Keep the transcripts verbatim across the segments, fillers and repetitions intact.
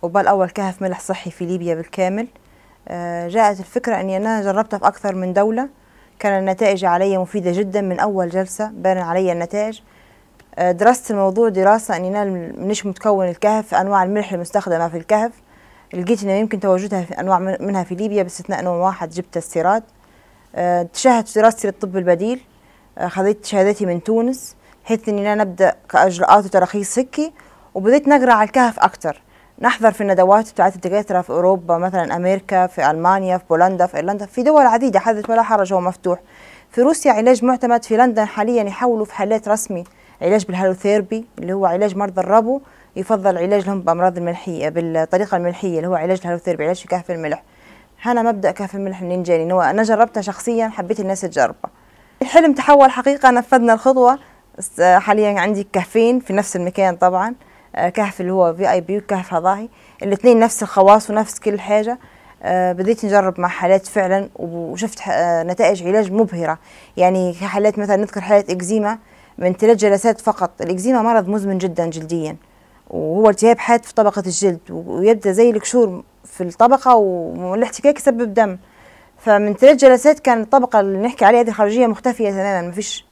وبال أول كهف ملح صحي في ليبيا بالكامل. آه، جاءت الفكرة أني أنا جربتها في أكثر من دولة، كان النتائج علي مفيدة جدا من أول جلسة بان علي النتائج. آه، درست الموضوع دراسة أني أنا منش متكون الكهف، أنواع الملح المستخدمة في الكهف لقيت أنه يمكن تواجدها في أنواع منها في ليبيا باستثناء نوع واحد جبت استيراد. آه، تشاهدت دراستي للطب البديل، آه، خذيت شهادتي من تونس بحيث أني أنا نبدأ كإجراءات وتراخيص هيك، وبديت نقرأ على الكهف أكثر، نحضر في الندوات بتاعت الدكاترة في أوروبا مثلا أمريكا، في ألمانيا، في بولندا، في إيرلندا، في دول عديدة حدث ولا حرج، هو مفتوح. في روسيا علاج معتمد، في لندن حاليا يحاولوا في حالات رسمي علاج بالهالوثيرابي اللي هو علاج مرضى الربو، يفضل علاج لهم بأمراض الملحية بالطريقة الملحية اللي هو علاج الهالوثيرابي، علاج في كهف الملح. هنا مبدأ كهف الملح منين جاني؟ هو أنا جربتها شخصيا، حبيت الناس تجربها، الحلم تحول حقيقة، نفذنا الخطوة. حاليا عندي كهفين في نفس المكان طبعا، كهف اللي هو في اي بي وكهف هضاهي، الاثنين نفس الخواص ونفس كل حاجة. بديت نجرب مع حالات فعلا وشفت نتائج علاج مبهرة. يعني حالات مثلا نذكر حالة اكزيما من ثلاث جلسات فقط. الاكزيما مرض مزمن جدا جلديا، وهو التهاب حاد في طبقة الجلد ويبدأ زي الكشور في الطبقة والاحتكاك يسبب دم. فمن ثلاث جلسات كان الطبقة اللي نحكي عليها دي الخارجية مختفية تماما، ما فيش.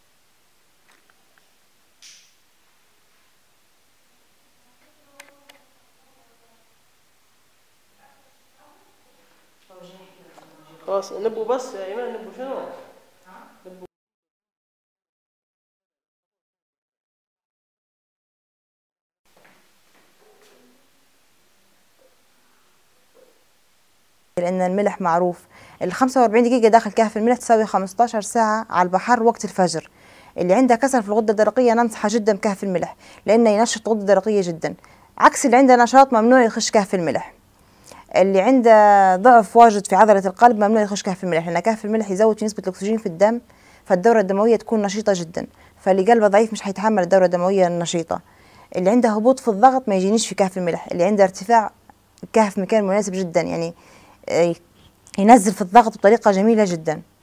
خلاص نبوا بس يا ايمان، نبوا شنو؟ نبوا لأن الملح معروف، ال خمسة وأربعين دقيقة داخل كهف الملح تساوي خمستاشر ساعة على البحر وقت الفجر. اللي عنده كسل في الغدة الدرقية ننصحه جدا بكهف الملح لأنه ينشط الغدة الدرقية جدا، عكس اللي عنده نشاط ممنوع يخش كهف الملح. اللي عنده ضعف واجد في عضلة القلب ممنوع يخش كهف الملح، لأن كهف الملح يزود في نسبة الأكسجين في الدم، فالدورة الدموية تكون نشيطة جدا، فاللي قلبه ضعيف مش هيتحمل الدورة الدموية النشيطة. اللي عنده هبوط في الضغط ما يجينيش في كهف الملح. اللي عنده ارتفاع، الكهف مكان مناسب جدا، يعني ينزل في الضغط بطريقة جميلة جدا.